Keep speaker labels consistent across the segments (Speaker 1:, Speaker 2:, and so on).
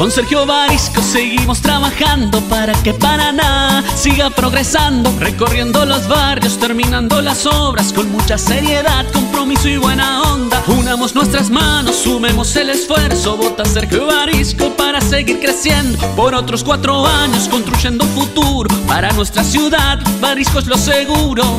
Speaker 1: Con Sergio Barisco seguimos trabajando para que Paraná siga progresando, recorriendo los barrios, terminando las obras con mucha seriedad, compromiso y buena onda. Unamos nuestras manos, sumemos el esfuerzo, vota Sergio Barisco para seguir creciendo por otros 4 años, construyendo un futuro para nuestra ciudad. Barisco es lo seguro.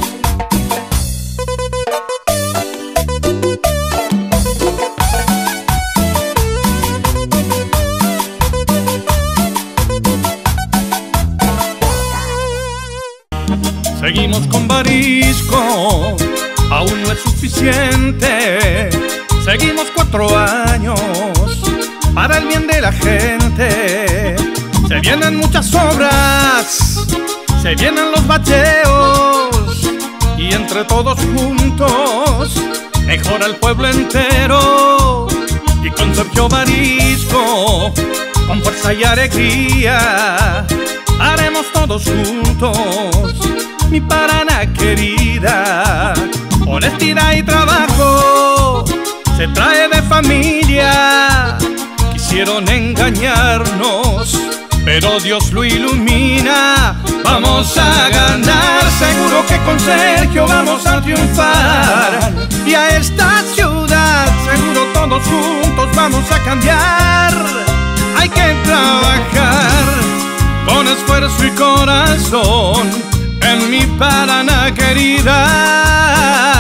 Speaker 2: Seguimos con Barisco, aún no es suficiente. Seguimos 4 años para el bien de la gente. Se vienen muchas obras, se vienen los bacheos, y entre todos juntos mejora el pueblo entero. Y con Sergio Barisco, con fuerza y alegría, haremos todos juntos mi Paraná querida. Honestidad y trabajo se trae de familia. Quisieron engañarnos, pero Dios lo ilumina. Vamos a ganar, seguro que con Sergio vamos a triunfar. Y a esta ciudad, seguro todos juntos vamos a cambiar. Hay que trabajar con esfuerzo y corazón en mi Paraná querida.